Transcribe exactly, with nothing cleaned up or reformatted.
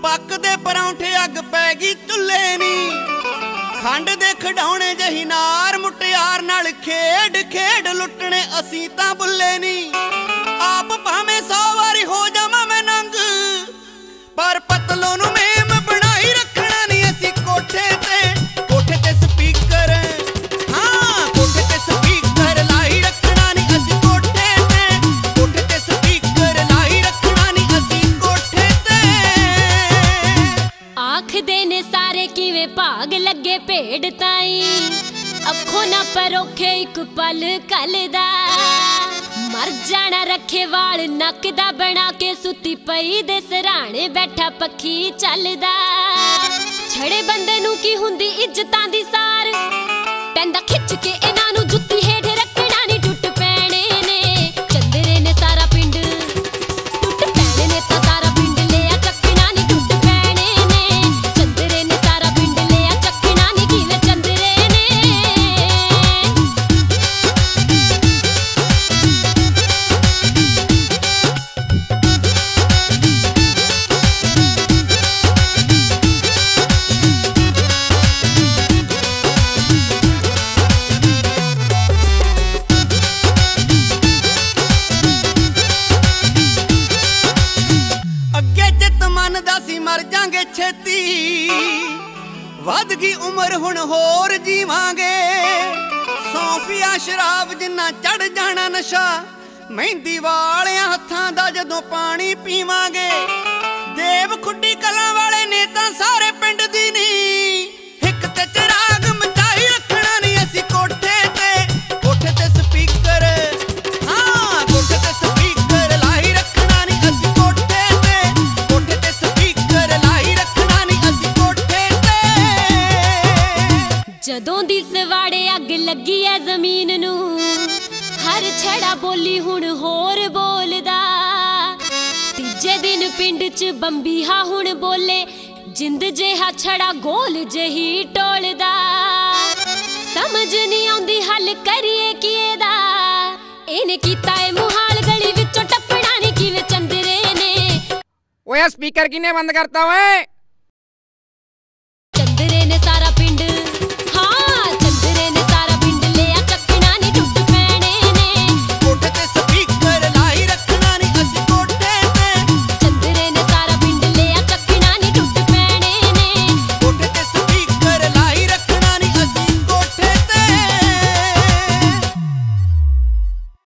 पकदे परौंठे अग पै गई चुल्हे नी खंड दे खिडौणे जही नार मुटियार नाल खेड खेड लुटने असीं तां बुल्ले नी आप भावें सौ वारी हो जावां मैं नंग पर पतलों नूं मेम बनाई रखना नी असीं कोठे ते कोठे ते स्पीकर हाँ कोठे ते स्पीकर लाई रखना नी असीं कोठे ते कोठे ते स्पीकर लाई रखना नी असीं कोठे ते आखदे ने सारे किवें भाग लगे भेड़ ताई अखों ना परोखे एक पल कलदा मर जाना रखे वाल नक दा बना के सुती पई दे सराणे बैठा पखी चलदा छड़े बंदे नू की हुंदी इज्जतां दी सार पैंदा खिच के इन्हां नू जुत्ती हेठ रखना नी टुट पैणे ने चंदरे ने सारा पिंड टुट पैणे ने तां सारा पिंड लिया चकना नी टुट पैणे ने चंदरे ने सारा पिंड लिया चकना नी किवें चंदरे ने मर जांगे छेती वध गई उम्र हुण होर जीवांगे सौंफिया शराब जिन्ना चढ़ जाना नशा मेहंदी वालियां हत्थां दा जदों पानी पीवांगे देव खुड्डी कलां वाले ने तां सारे पिंड दी नी हिक ते चिराग मचाई रखना नी असीं कोठे ते कोठे ते स्पीकर हाँ कोठे ते स्पीकर लाई रखना नी असीं कोठे ते कोठे ते जदों दी सवाड़े अग लगी है जमीन नू हर छड़ा बोली हुण होर बोलदा तीजे दिन पिंड च बंबीहा हुण बोले जिंद जेहा छड़ा गोल जही टोलदा समझ नहीं आउंदी हल करिए किएदा इहने कीता ए मुहाल गली विचों टप्पड़ा नहीं किवें चंदरे ने ओए स्पीकर किने बंद करता ओए।